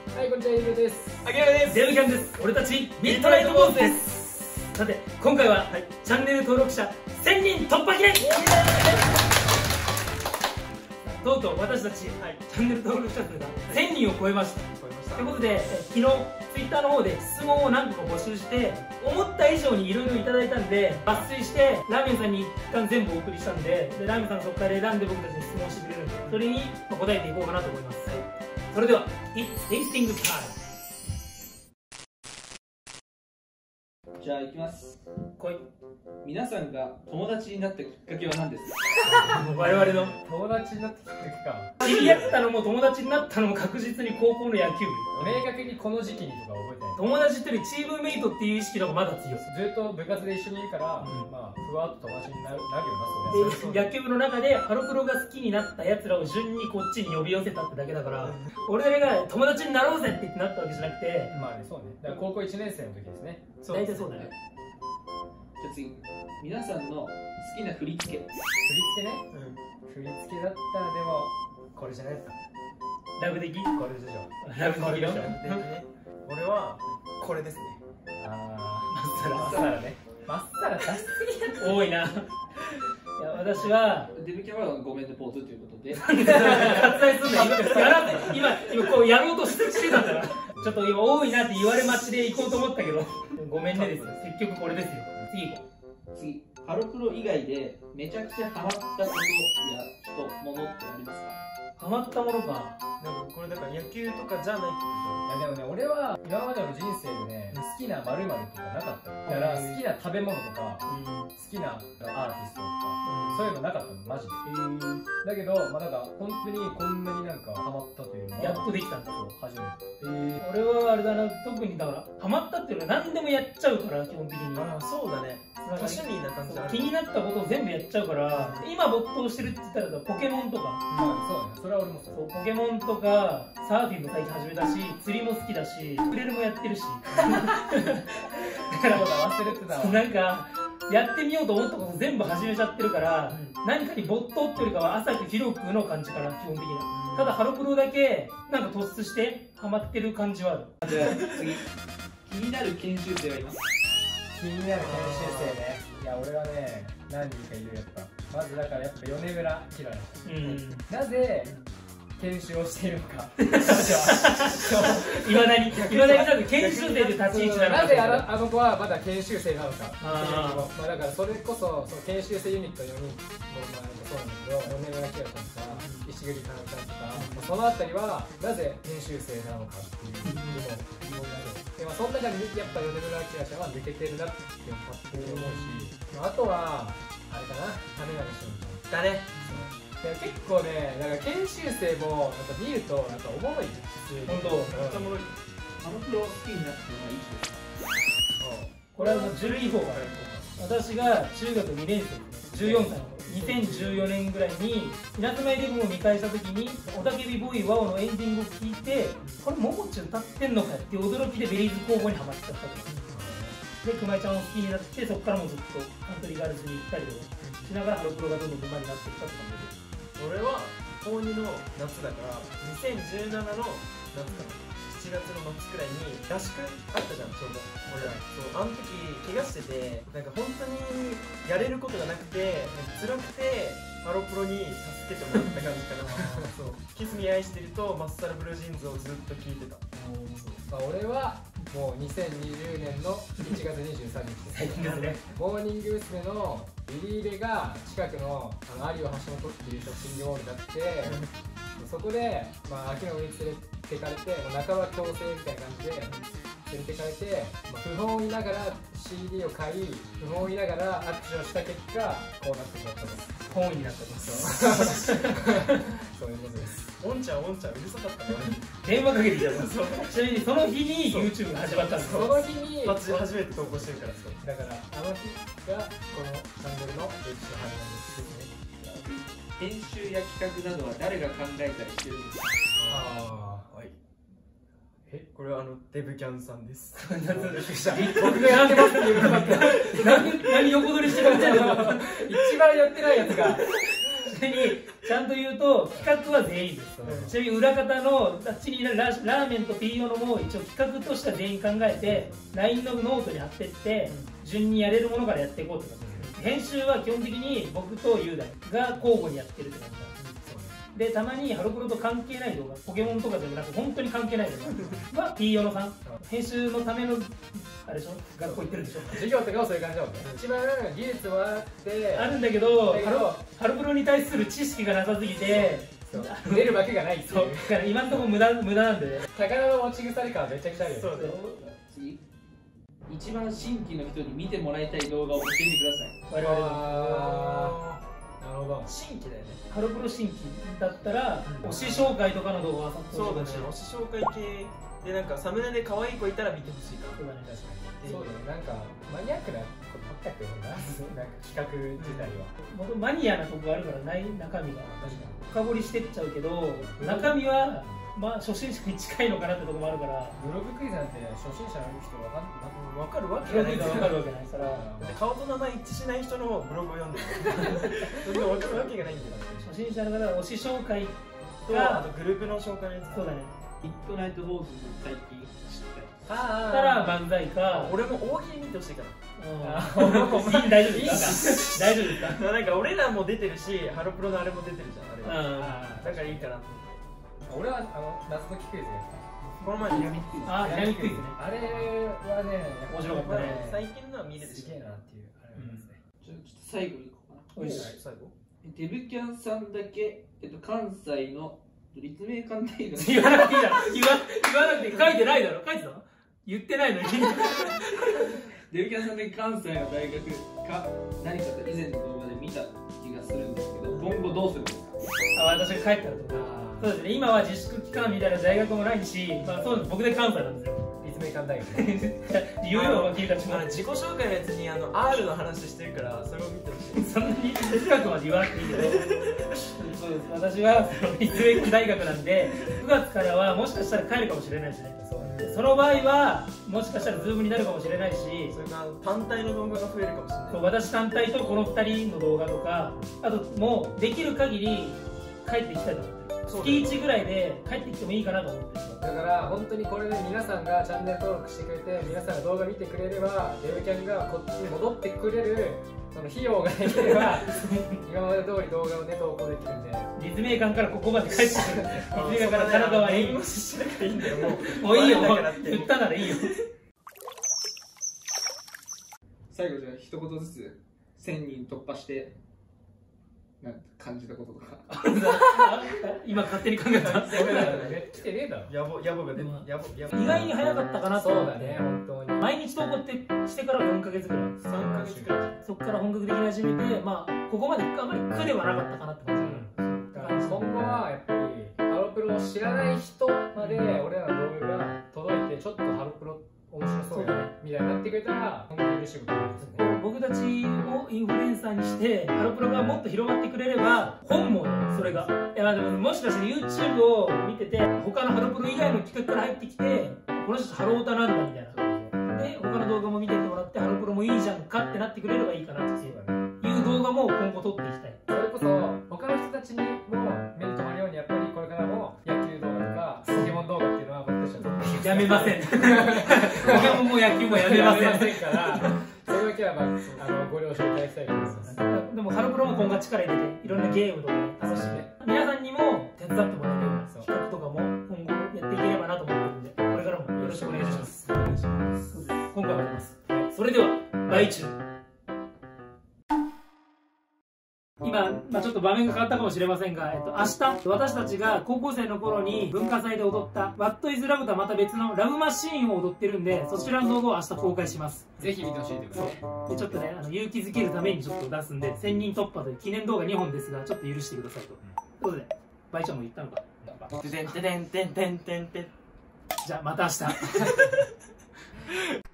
はい、こんにちは、ゆうげです。 あきらめです。 デブキャンです。俺たちミッドナイト坊主です。さて、今回は、チャンネル登録者1000人突破記念。とうとう私たち、チャンネル登録者数が1000人を超えました。ということで、昨日 Twitter の方で質問を何個か募集して、思った以上にいろいろいただいたんで、抜粋してラーメンさんに一貫全部お送りしたんで、ラーメンさんそこから選んで僕たちに質問してくれるんで、それに答えていこうかなと思います。それでは It's Tasting Time。 じゃあ行きます。 来い。 皆さんが友達になったきっかけは何ですか？ 我々の友達になってきっかけか。 知り合ったのも友達になったのも確実に高校の野球部。 明確にこの時期にとか覚えてない。 友達っていうよりチームメイトっていう意識の方がまだ強い。 ずっと部活で一緒にいるから、まあふわっと友達になるよな、それ。 で野球部の中でハロプロが好きになったやつらを順にこっちに呼び寄せたってだけだから、俺らが友達になろうぜって言ってなったわけじゃなくて、 まあね、そうね。だから高校1年生の時ですね。 大体そうだね。 じゃあ次、皆さんの好きな振り付け。 振り付けね。振り付けだったらでもこれじゃないですか。 ラブ的？ これでしょ。 ラブ的の？ 俺はこれですね。 まっさらね。 まっさら出しすぎや。 多いな。いや私はデブキャンはごめんねポーズということで。 割愛すんだ。今こうやろうとしてたんだから。ちょっと今多いなって言われ待ちで行こうと思ったけど、ごめんねです。結局これですよ。 次、ハロプロ以外でめちゃくちゃハマったことや人、物ってありますか？ ハマったものか。 なんかこれだから野球とかじゃないっていやでもね、俺は今までの人生でね、好きな〇〇とかなかった。だから好きな食べ物とか、好きなアーティストとか、そういうのなかったの、マジで。だけど、まあなんか本当にこんなになんかハマったというのはやっとできたんだ。 初めて。 俺はあれだな、特にだからハマったっていうのは何でもやっちゃうから、基本的に。 ああ、そうだね。多趣味な感じある。 気になったことを全部やっちゃうから、今没頭してるって言ったらポケモンとか。 そうね、それは俺もそう。 ポケモンとかサーフィンも最近始めたし、釣りも好きだし、ウクレレもやってるし。だから忘れてたわ。 なんかやってみようと思ったこと全部始めちゃってるから、何かに没頭っていうよりかは浅く広くの感じかな、基本的には。ただハロプロだけなんか突出してハマってる感じはある。 じゃあ次、気になる研修生はいます？ 気になる研修生ね。いや俺はね、何人かいる。やっぱまずだからやっぱ米村ひろな。なぜ研修をしているのか。 いまだに多分研修生で立ち位置なのか。 なぜあの子はまだ研修生なのか。まあだからそれこそその研修生ユニット4人もまあそうなんだけど、米村ひろちゃんとか石栗かなちゃんとか、そのあたりはなぜ研修生なのかっていう疑問がある。でもその中にやっぱ米村ひろちゃんは抜けてるなって勝手に思うし、あとはあれかな、種永俊だね。 いや結構ね、なんか研修生もなんか見るとなんかおもろい。 本当。 めっちゃおもろい。 ハロプロを好きになったのはいつですか？ これは10位以降から。私が中学2年生、14歳の2014年ぐらいに稲妻イレブンを見返した時に「雄たけびボーイワオ」のエンディングを聴いて、これももち歌ってんのかっていう驚きでベリーズ工房にハマっちゃったと。で熊井ちゃんを好きになって、そこからもずっとカントリーガールズに行ったりとかしながらハロプロがどんどん上手になっていったって感じで。 俺は高2の夏だから2017の夏かな。7月の末くらいに合宿あったじゃん、ちょうど俺ら。そう、あの時怪我してて、なんか本当にやれることがなくて、辛くてハロプロに助けてもらった感じかな。そう、キスに愛してるとマッサルブルージーンズをずっと聴いてた。 まあ俺はもう2020年の1月23日最近ですね。 モーニング娘。のリリーベが近くの有オ橋本っていうショッピングモールがあって、そこで、まあ、秋の上に連れてかれて、半ば強制みたいな感じで連れてかれて、不本を見ながら CD を買い、不本を見ながら握手をした結果こうなってしまったんです。 本になってます。 そういうことです。 おんちゃんうるさかったね。 電話かけてきたの。ちなみにその日に YouTube が始まったんですよ。 その日に初めて投稿してるから。 だからあの日がこのチャンネルの歴史の始まりですね。 編集や企画などは誰が考えたりしてるんですか？ はい。これはデブキャンさんです。 僕がやってますっていうことだった。 何横取りしてくれてるの？ 一番やってないやつが。 ちなみにちゃんと言うと企画は全員です。ちなみに裏方のあっちにいるラーメンと P 用のも一応企画としては全員考えて LINE のノートに貼ってって順にやれるものからやっていこうって感じです。編集は基本的に僕と雄大が交互にやってるって感じです。でたまにハロプロと関係ない動画、ポケモンとかじゃなく本当に関係ない動画は P 用のさん編集のためのあれでしょ、学校行ってるでしょ。 授業とかもそういう感じだもんね。一番技術はあってあるんだけどハロプロに対する知識がなさすぎて出るわけがないっていう。 そうだから今のところ無駄なんでね。 魚の持ち腐り感はめちゃくちゃあるよね。 そうだよ。 次、一番新規の人に見てもらいたい動画を教えてください。 我々のなるほど。 新規だよね。 ハロプロ新規だったら推し紹介とかの動画はそうだね。推し紹介系でなんかサムネで可愛い子いたら見てほしいかな。 そうだね、確かに。 そうだね。なんかマニアックなことばっかってことだな。なんか企画自体は。 元マニアなとこがあるからない中身が確かに。 深掘りしてっちゃうけど中身はまあ初心者に近いのかなってとこもあるから。 ブログクイズなんて初心者の人はわかるわけブロがないグが分かるわけないから。 顔と名前一致しない人のブログを読んでる。そんなわかるわけがないんだよ。 初心者の方は推し紹介とあとグループの紹介のやつ。 そうだね。 ミッドナイト坊主も最近知ったよ。 たら漫才か。 俺も大喜利見てほしいか大丈夫ですか？大丈夫ですか？ な。なんか俺らも出てるし、ハロプロのあれも出てるじゃん、あれは。だからいいかなと。 俺は謎解きクイズやった。 この前に闇クイズ。 あ、闇クイズね。 あれはね、 面白かったね。 最近のは見れるし。 すげえなっていうあれはありますね。 ちょっと最後にいこうかな。 おいしい。 最後デブキャンさんだけ、関西の立命館大学言わなくていいだろ。言わなくて書いてないだろ。書いてた？言ってないのに。 デブキャンさんだけ関西の大学か何かと以前の動画で見た気がするんですけど、今後どうするんですか？ 私が帰ったらとか。そうですね。今は自粛期間みたいな大学もないし、まあそうです。僕で関西なんですよ。 立命館大学。 言うのは君たちも。 自己紹介のやつにR の話してるからそれを見てほしい。 そんなに深くまで言わなくていいけど。そうです。私は立命館大学なんで、9月からはもしかしたら帰るかもしれないしね。その場合はもしかしたらズームになるかもしれないし、 それから単体の動画が増えるかもしれない。 私単体とこの2人の動画とか、あともうできる限り帰っていきたいと思ってる。月1ぐらいで帰ってきてもいいかなと思ってる。 だから本当にこれで皆さんがチャンネル登録してくれて、皆さんが動画見てくれれば、デブキャンがこっちに戻ってくれるその費用ができれば今まで通り動画をね投稿できるんで、 立命館からここまで帰ってくる。立命館から神奈川に無視しなくていいんだよ。 もういいよ。言ったならいいよ。 最後じゃあ一言ずつ1000人突破してなんか感じたこととか。 今勝手に考えた。 来てねえだろ。 野暮が出る。 意外に早かったかなと思って。 そうだね、本当に。 毎日投稿ってしてから4ヶ月ぐらい。 3ヶ月くらい。 そこから本格的に始めて、まあここまであまり苦ではなかったかなって感じ。 だから今後はやっぱりハロプロを知らない人まで俺らの動画が届いて、ちょっとハロプロ面白そうだねみたいになってくれたら本当に嬉しいことですね。 僕たちをインフルエンサーにしてハロプロがもっと広まってくれれば本望よ、それが。いやでももしかして YouTube を見てて他のハロプロ以外の企画から入ってきて、この人ハロータなんだみたいなで他の動画も見ててもらってハロプロもいいじゃんかってなってくれればいいかなっていう動画も今後撮っていきたい。 それこそ他の人たちにも目に留まるようにやっぱりこれからも野球動画とかポケモン動画っていうのは僕たちは撮っていきたい。 やめません。ポケモンも野球もやめませんからそれだけはご了承いただきたいと思います。 でもハロプロも今後力入れていろんなゲームとか楽しんで皆さんにも手伝ってもらえるような企画とかも今後やっていければなと思ってるんで、これからもよろしくお願いします。お願いします。今回は出ます。それではバイチュー。今、ちょっと場面が変わったかもしれませんが、明日私たちが高校生の頃に文化祭で踊った「What is Love」とはまた別のラブマシーンを踊ってるんで、そちらの動画を明日公開します。 ぜひ見てほしいということで、 でちょっとね勇気づけるためにちょっと出すんで、1000人突破という記念動画2本ですがちょっと許してくださいと。ということでバイちゃんも言ったのか。 てんてんてんてんてんてん。 じゃあまた明日。